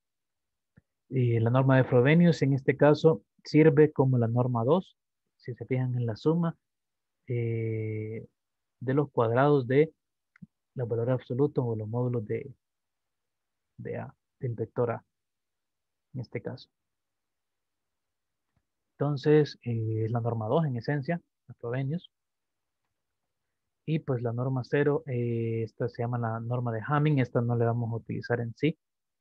Y la norma de Frobenius en este caso sirve como la norma dos. Si se fijan en la suma eh, de los cuadrados de los valores absolutos o los módulos de, de A, del vector A, en este caso. Entonces, eh, es la norma dos en esencia, la Frobenius. Y pues la norma cero, eh, esta se llama la norma de Hamming, esta no la vamos a utilizar en sí.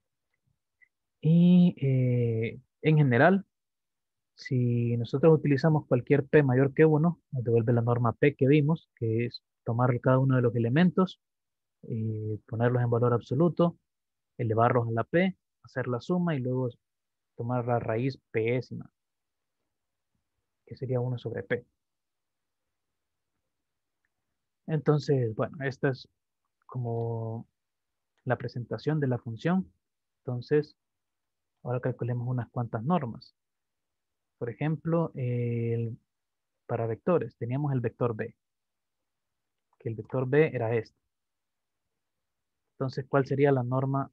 Y eh, en general, si nosotros utilizamos cualquier P mayor que uno, nos devuelve la norma P que vimos, que es tomar cada uno de los elementos, eh, ponerlos en valor absoluto, elevarlos a la P, hacer la suma y luego tomar la raíz Pésima, que sería uno sobre P. Entonces, bueno, esta es como la presentación de la función. Entonces, ahora calculemos unas cuantas normas. Por ejemplo, el- para vectores, teníamos el vector B, que el vector B era este. Entonces, ¿cuál sería la norma,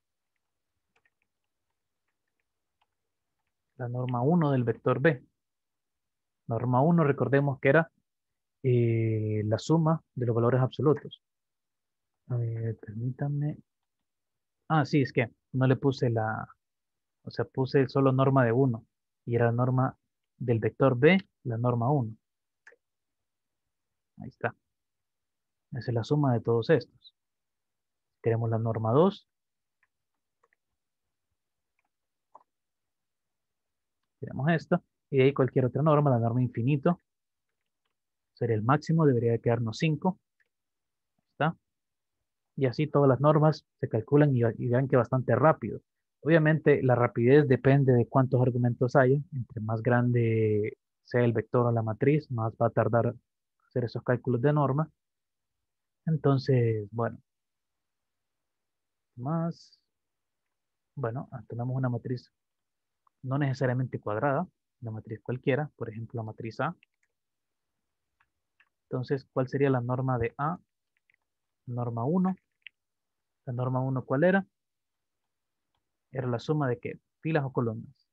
la norma uno del vector B? Norma uno, recordemos que era eh, la suma de los valores absolutos. A ver, permítanme. Ah, sí, es que no le puse la, o sea, puse solo norma de uno y era la norma del vector B, la norma uno. Ahí está. Esa es la suma de todos estos. Tenemos la norma dos, tenemos esto, y de ahí cualquier otra norma, la norma infinito, sería el máximo, debería de quedarnos cinco. ¿Está? Y así todas las normas se calculan y, y vean que bastante rápido. Obviamente la rapidez depende de cuántos argumentos haya. Entre más grande sea el vector o la matriz, más va a tardar hacer esos cálculos de norma. Entonces, bueno, más, bueno, tenemos una matriz no necesariamente cuadrada, una matriz cualquiera, por ejemplo, la matriz A. Entonces, ¿cuál sería la norma de A? Norma uno. La norma uno, ¿cuál era? Era la suma de qué? Filas o columnas.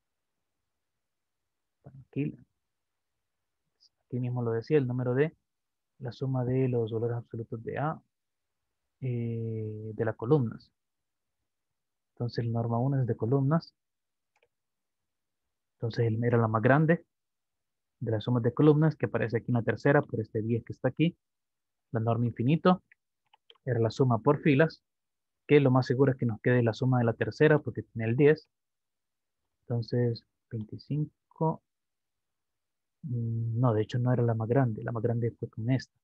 Bueno, aquí, aquí mismo lo decía, el número de la suma de los valores absolutos de A eh, de las columnas. Entonces, la norma uno es de columnas. Entonces, el- era la más grande de las sumas de columnas, que aparece aquí en la tercera, por este diez que está aquí. La norma infinito era la suma por filas, que lo más seguro es que nos quede la suma de la tercera, porque tiene el diez. Entonces, veinticinco. mm, No, de hecho no era la más grande. La más grande fue con esta.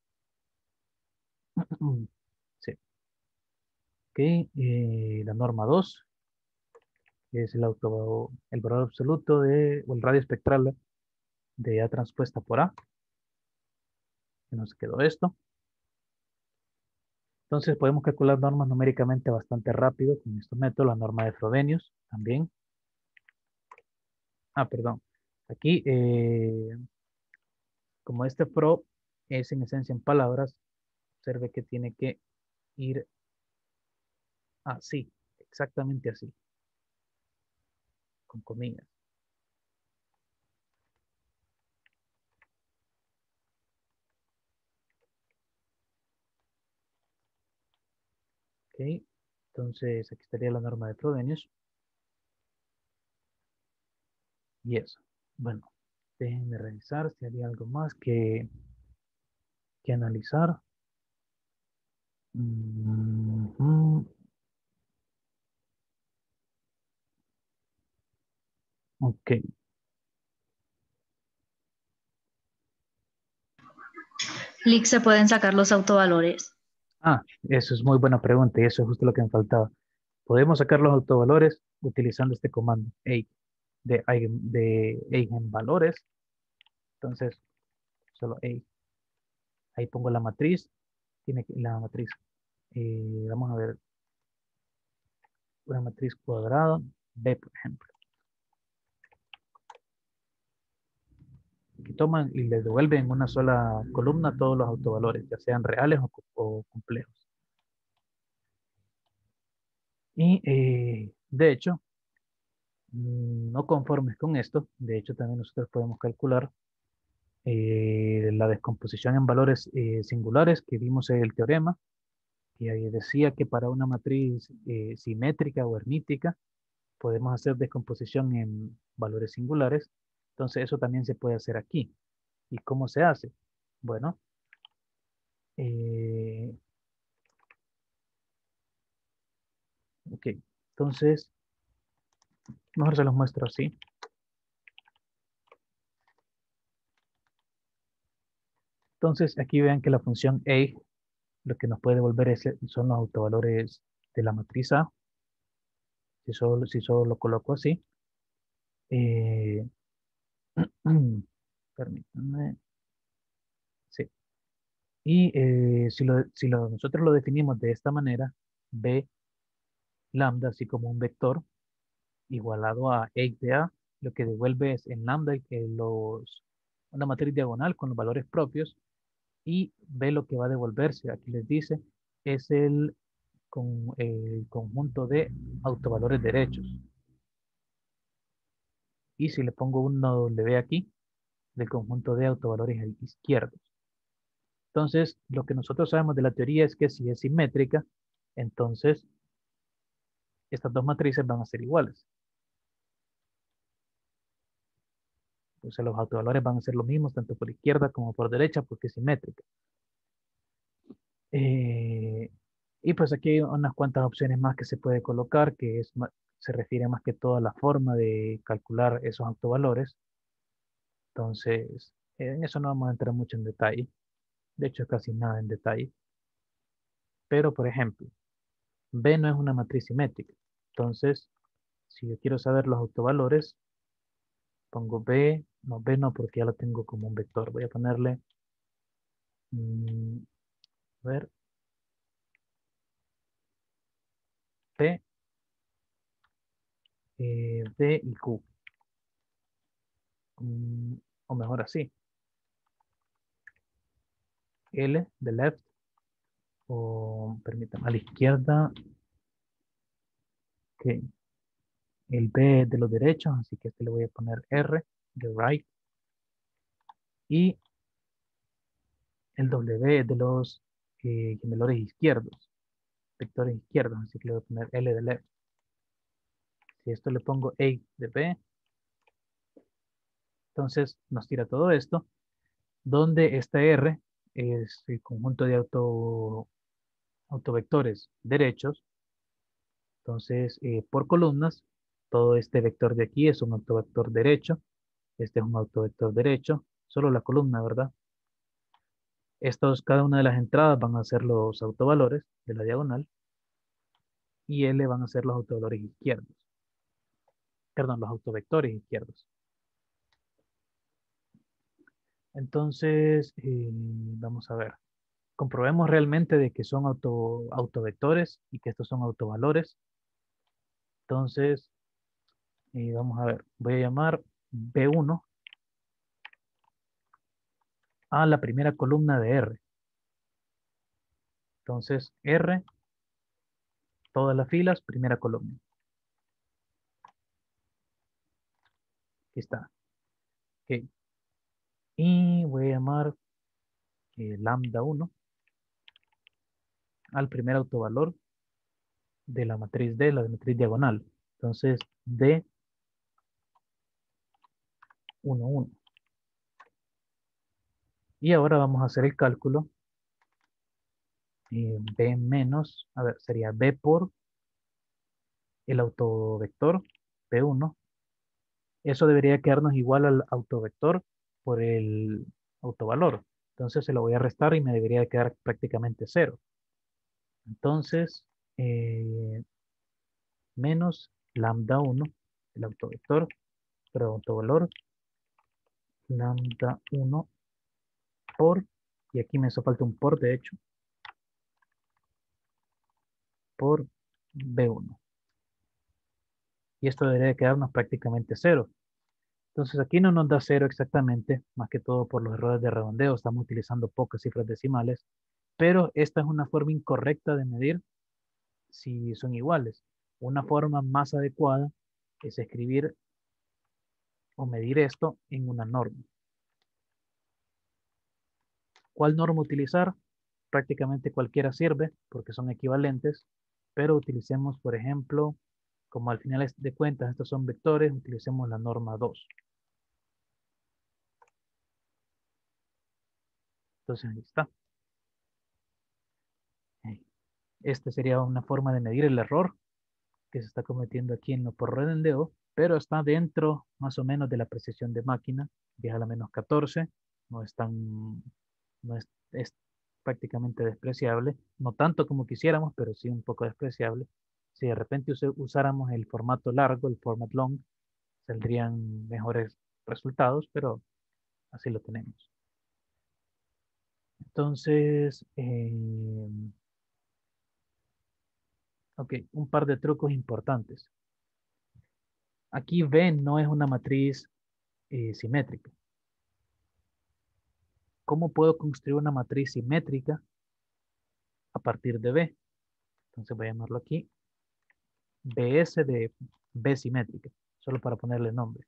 Sí. Ok. eh, la norma dos es el, auto, el valor absoluto de, o el radio espectral de A transpuesta por A. Que nos quedó esto. Entonces podemos calcular normas numéricamente bastante rápido con estos métodos, la norma de Frobenius también. Ah, perdón. Aquí, eh, como este pro es en esencia en palabras, observe que tiene que ir así, exactamente así, con comillas. Ok, entonces aquí estaría la norma de Frobenius. Y eso. Bueno, déjenme revisar si había algo más que, que analizar. Mm -hmm. Ok. Lick, ¿se pueden sacar los autovalores? Ah, eso es muy buena pregunta y eso es justo lo que me faltaba. Podemos sacar los autovalores utilizando este comando eigen, de, eigen, de eigenvalores. Entonces, solo eigen. Ahí pongo la matriz. Tiene que, la matriz. Eh, vamos a ver. Una matriz cuadrada. B, por ejemplo. Que toman y les devuelven en una sola columna todos los autovalores, ya sean reales o, o complejos. Y eh, de hecho, no conformes con esto, de hecho también nosotros podemos calcular eh, la descomposición en valores eh, singulares que vimos en el teorema, que ahí decía que para una matriz eh, simétrica o hermítica podemos hacer descomposición en valores singulares. Entonces eso también se puede hacer aquí. ¿Y cómo se hace? Bueno, eh, ok, entonces mejor se los muestro así. Entonces aquí vean que la función A lo que nos puede devolver es, son los autovalores de la matriz A. Si solo, si solo lo coloco así. Eh, permítanme. Sí. Y eh, si, lo, si lo, nosotros lo definimos de esta manera, B lambda, así como un vector, igualado a X de A, lo que devuelve es en lambda eh, los, una matriz diagonal con los valores propios, y B lo que va a devolverse, aquí les dice, es el, con, el conjunto de autovalores derechos. Y si le pongo un W aquí, del conjunto de autovalores izquierdos. Entonces, lo que nosotros sabemos de la teoría es que si es simétrica, entonces estas dos matrices van a ser iguales. O sea, los autovalores van a ser los mismos tanto por izquierda como por derecha porque es simétrica. Eh, y pues aquí hay unas cuantas opciones más que se puede colocar, que es, se refiere más que todo a la forma de calcular esos autovalores. Entonces, en eso no vamos a entrar mucho en detalle. De hecho, casi nada en detalle. Pero, por ejemplo, B no es una matriz simétrica. Entonces, si yo quiero saber los autovalores, pongo B, no, B no porque ya lo tengo como un vector. Voy a ponerle, mmm, a ver, P, eh, D y Q. Mm, o mejor así, L de left, o permítame, a la izquierda, que el B de los derechos, así que este le voy a poner R de right, y el W de los eh, gemelores izquierdos, vectores izquierdos, así que le voy a poner L de left. Si esto le pongo A de B, entonces nos tira todo esto, donde esta R es el conjunto de auto, autovectores derechos. Entonces, eh, por columnas, todo este vector de aquí es un autovector derecho. Este es un autovector derecho, solo la columna, ¿verdad? Estos, cada una de las entradas van a ser los autovalores de la diagonal y L van a ser los autovalores izquierdos. Perdón, los autovectores izquierdos. Entonces, eh, vamos a ver. comprobemos realmente de que son auto, autovectores y que estos son autovalores. Entonces, eh, vamos a ver, voy a llamar B uno a la primera columna de R. Entonces, R, todas las filas, primera columna. Aquí está. Ok. Y voy a llamar eh, lambda uno al primer autovalor de la matriz D, la matriz diagonal. Entonces, D uno, uno. Y ahora vamos a hacer el cálculo. Eh, B menos, a ver, sería B por el autovector B uno. Eso debería quedarnos igual al autovector por el autovalor. Entonces se lo voy a restar y me debería quedar prácticamente cero. Entonces, eh, menos lambda uno, el autovector, pero autovalor, lambda uno por, y aquí me hizo falta un por, de hecho, por B uno. Y esto debería quedarnos prácticamente cero. Entonces aquí no nos da cero exactamente, más que todo por los errores de redondeo. Estamos utilizando pocas cifras decimales, pero esta es una forma incorrecta de medir si son iguales. Una forma más adecuada es escribir o medir esto en una norma. ¿Cuál norma utilizar? Prácticamente cualquiera sirve porque son equivalentes, pero utilicemos, por ejemplo, como al final de cuentas estos son vectores, utilicemos la norma dos. Entonces ahí está. Esta sería una forma de medir el error que se está cometiendo aquí en lo por redondeo, pero está dentro más o menos de la precisión de máquina, diez a la menos catorce, no es tan, no es, es prácticamente despreciable, no tanto como quisiéramos, pero sí un poco despreciable. Si de repente us usáramos el formato largo, el format long, saldrían mejores resultados, pero así lo tenemos. Entonces, eh, ok, un par de trucos importantes. Aquí B no es una matriz eh, simétrica. ¿Cómo puedo construir una matriz simétrica a partir de B? Entonces voy a llamarlo aquí B S de B simétrica, solo para ponerle nombre.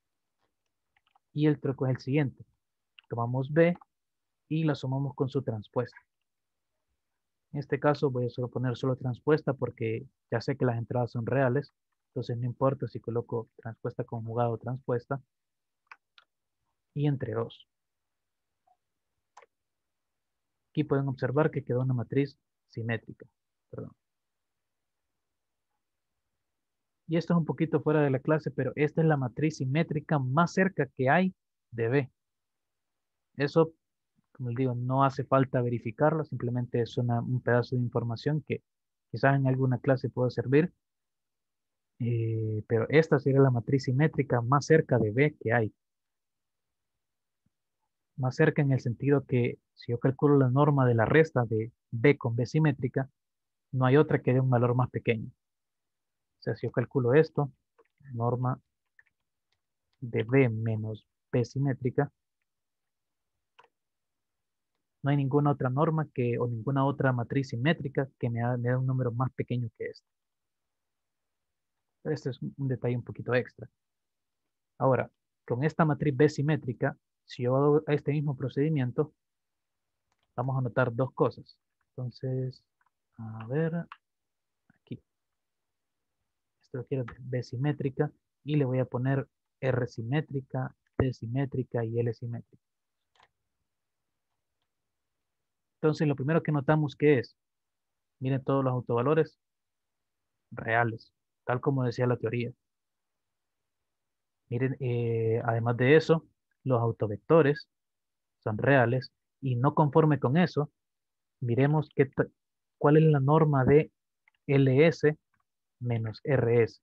Y el truco es el siguiente. Tomamos B y la sumamos con su transpuesta. En este caso voy a solo poner solo transpuesta porque ya sé que las entradas son reales. Entonces no importa si coloco transpuesta conjugada o transpuesta. Y entre dos. Aquí pueden observar que quedó una matriz simétrica. Perdón. Y esto es un poquito fuera de la clase, pero esta es la matriz simétrica más cerca que hay de B. Eso, como les digo, no hace falta verificarlo, simplemente es una, un pedazo de información que quizás en alguna clase pueda servir. Eh, pero esta sería la matriz simétrica más cerca de B que hay. Más cerca en el sentido que si yo calculo la norma de la resta de B con B simétrica, no hay otra que dé un valor más pequeño. O sea, si yo calculo esto, norma de B menos B simétrica, no hay ninguna otra norma que, o ninguna otra matriz simétrica que me, da, me da un número más pequeño que este. Pero este es un detalle un poquito extra. Ahora, con esta matriz B simétrica, si yo hago este mismo procedimiento, vamos a notar dos cosas. Entonces, a ver, aquí. Esto lo quiero B simétrica y le voy a poner R simétrica, T simétrica y L simétrica. Entonces, lo primero que notamos que es, miren todos los autovalores reales, tal como decía la teoría. Miren, eh, además de eso, los autovectores son reales y no conforme con eso, miremos qué cuál es la norma de L S menos R S.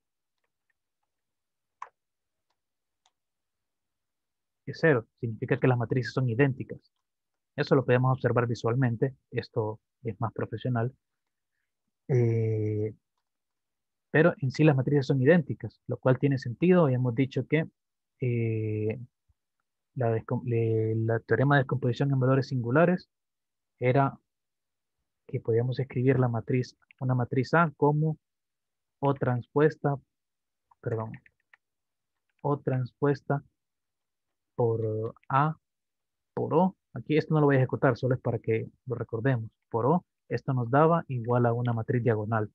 Es cero, significa que las matrices son idénticas. Eso lo podemos observar visualmente. Esto es más profesional. Eh, pero en sí las matrices son idénticas, lo cual tiene sentido. Habíamos dicho que eh, la, descom- le- la teorema de descomposición en valores singulares era que podíamos escribir la matriz, una matriz A como O transpuesta, perdón, O transpuesta por A por O. Aquí esto no lo voy a ejecutar, solo es para que lo recordemos. Por O, esto nos daba igual a una matriz diagonal.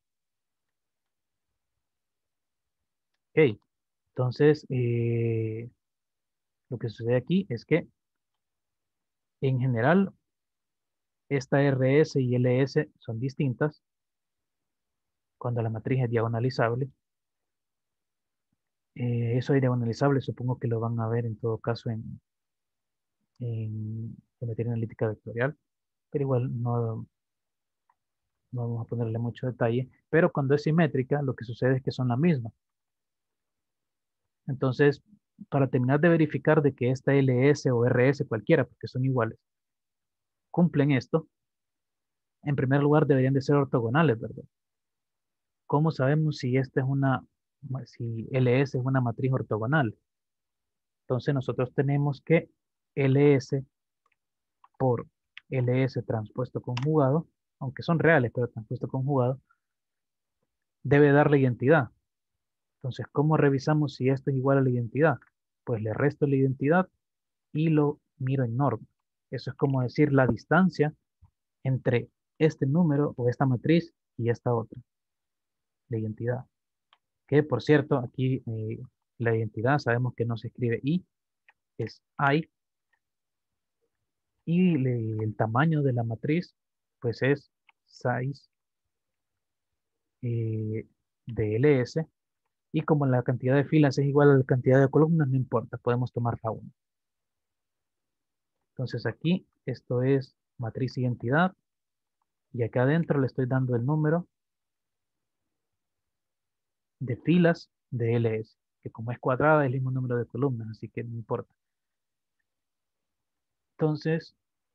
Ok, entonces eh, lo que sucede aquí es que en general esta R S y L S son distintas cuando la matriz es diagonalizable. Eh, eso de diagonalizable supongo que lo van a ver en todo caso en, en geometría analítica vectorial, pero igual no, no vamos a ponerle mucho detalle. Pero cuando es simétrica, lo que sucede es que son la misma. Entonces, para terminar de verificar de que esta L S o R S, cualquiera, porque son iguales, cumplen esto, en primer lugar deberían de ser ortogonales, ¿verdad? ¿Cómo sabemos si esta es una, si L S es una matriz ortogonal? Entonces nosotros tenemos que L S por L S transpuesto conjugado, aunque son reales, pero transpuesto conjugado, debe dar la identidad. Entonces, ¿cómo revisamos si esto es igual a la identidad? Pues le resto la identidad y lo miro en norma. Eso es como decir la distancia entre este número o esta matriz y esta otra, la identidad. Que por cierto, aquí eh, la identidad sabemos que no se escribe I, es I, y le- el tamaño de la matriz pues es size eh, de L S, y como la cantidad de filas es igual a la cantidad de columnas, no importa, podemos tomar la uno. Entonces aquí esto es matriz identidad, y acá adentro le estoy dando el número de filas de L S, que como es cuadrada es el mismo número de columnas, así que no importa. Entonces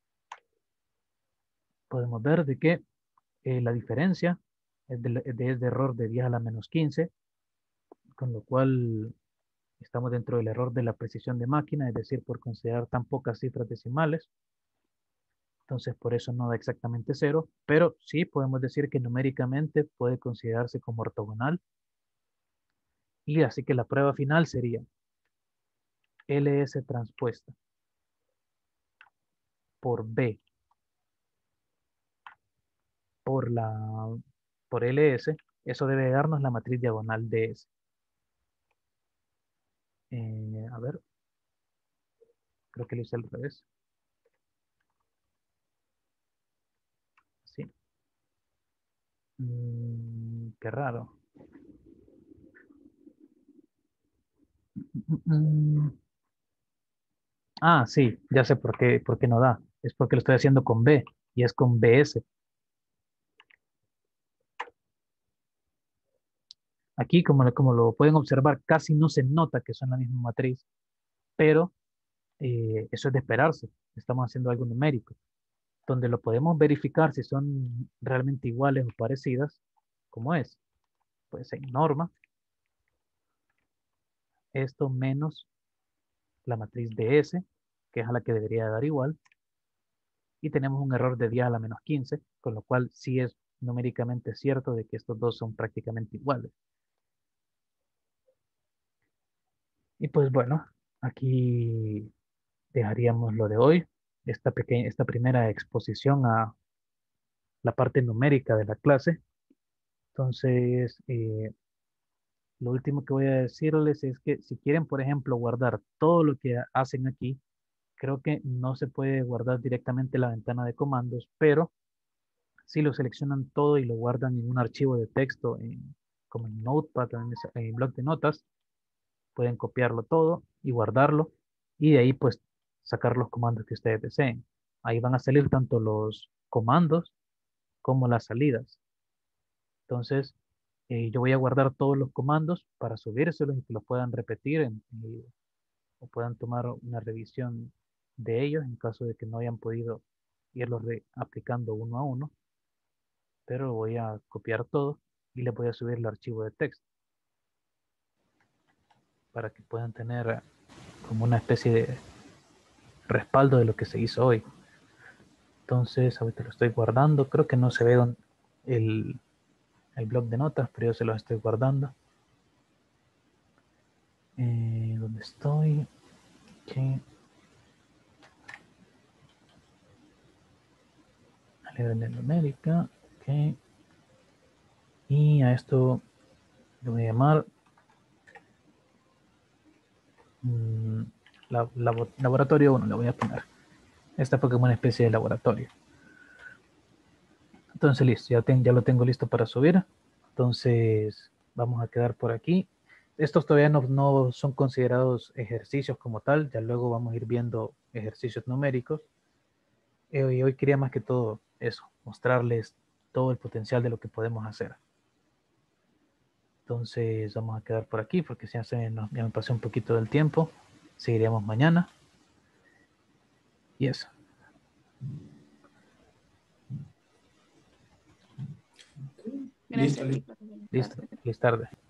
podemos ver de que eh, la diferencia es de, de- es de error de diez a la menos quince, con lo cual estamos dentro del error de la precisión de máquina, es decir, por considerar tan pocas cifras decimales. Entonces, por eso no da exactamente cero, pero sí podemos decir que numéricamente puede considerarse como ortogonal. Y así que la prueba final sería L S transpuesta por B por, la, por L S, eso debe darnos la matriz diagonal de S. Eh, a ver, creo que lo hice al revés. Sí. Mm, qué raro. Mm, ah, sí, ya sé por qué, por qué no da. Es porque lo estoy haciendo con B y es con B S. Aquí, como, lo- como lo pueden observar, casi no se nota que son la misma matriz, pero eh, eso es de esperarse. Estamos haciendo algo numérico, donde lo podemos verificar si son realmente iguales o parecidas, como es. Pues en norma, esto menos la matriz de S, que es a la que debería dar igual, y tenemos un error de diez a la menos quince, con lo cual sí es numéricamente cierto de que estos dos son prácticamente iguales. Y pues bueno, aquí dejaríamos lo de hoy, esta, pequeña, esta primera exposición a la parte numérica de la clase. Entonces, eh, lo último que voy a decirles es que si quieren, por ejemplo, guardar todo lo que hacen aquí, creo que no se puede guardar directamente la ventana de comandos, pero si lo seleccionan todo y lo guardan en un archivo de texto, en, como en Notepad, en, ese- en bloc de notas, pueden copiarlo todo y guardarlo, y de ahí pues sacar los comandos que ustedes deseen. Ahí van a salir tanto los comandos como las salidas. Entonces, eh, yo voy a guardar todos los comandos para subírselos y que los puedan repetir en- y- o puedan tomar una revisión de ellos en caso de que no hayan podido irlos re- aplicando uno a uno, pero voy a copiar todo y les voy a subir el archivo de texto para que puedan tener como una especie de respaldo de lo que se hizo hoy. Entonces, ahorita lo estoy guardando. Creo que no se ve don- el, el blog de notas, pero yo se los estoy guardando. Eh, ¿Dónde estoy? Okay. Alegre de numérica. Ok. Y a esto le voy a llamar mm, la- labo- laboratorio uno, le voy a poner. Esta fue como una especie de laboratorio. Entonces, listo, ya, ten- ya lo tengo listo para subir. Entonces, vamos a quedar por aquí. Estos todavía no, no son considerados ejercicios como tal. Ya luego vamos a ir viendo ejercicios numéricos. Eh, y hoy quería más que todo eso, mostrarles todo el potencial de lo que podemos hacer. Entonces, vamos a quedar por aquí porque ya, se, nos- ya me pasé un poquito del tiempo. Seguiremos mañana. Y eso. Listo, Gracias, listo. chicos. Listo. Feliz tarde.